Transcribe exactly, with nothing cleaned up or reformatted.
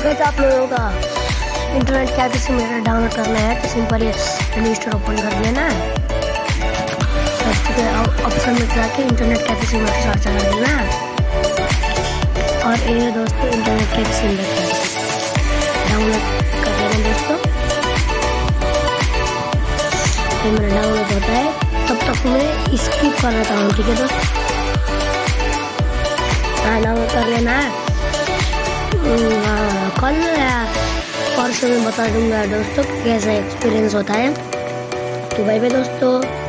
Guys आप लोगों का इंटरनेट कैफे सिम्युलेटर डाउनलोड करना है तो सिंपल ये प्ले स्टोर ओपन कर लेना है। सर्च के ऑप्शन में जाके इंटरनेट कैफे सिम्युलेटर सर्च कर देना और ये दोस्तों इंटरनेट कैफे सिम्युलेटर डाउनलोड कर लेना दोस्तों। ये मेरा डाउनलोड होता है तब तक मैं स्किप कर लेता हूँ, ठीक है दोस्त। हाँ डाउनलोड कर लेना है। कल या परसों में बता दूंगा दोस्तों कैसा एक्सपीरियंस होता है। तो बाय बाय दोस्तों।